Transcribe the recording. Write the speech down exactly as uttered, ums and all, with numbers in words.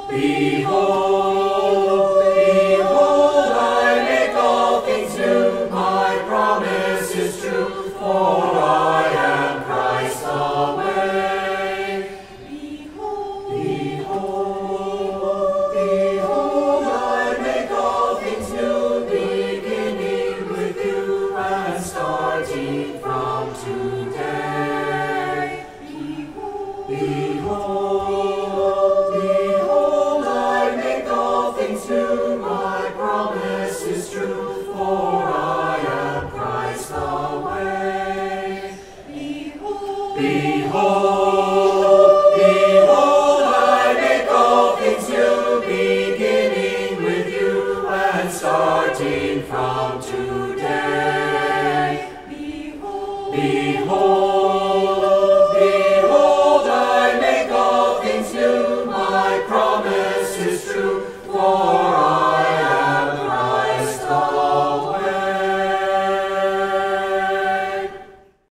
Behold, behold, I make all things new, my promise is true, for I am Christ the way. Behold, behold, behold, I make all things new, beginning with you and starting from today. Behold, behold, behold, I make all things new, my promise is true, for I am Christ the way. Behold, behold, behold, I make all things new, beginning with you and starting from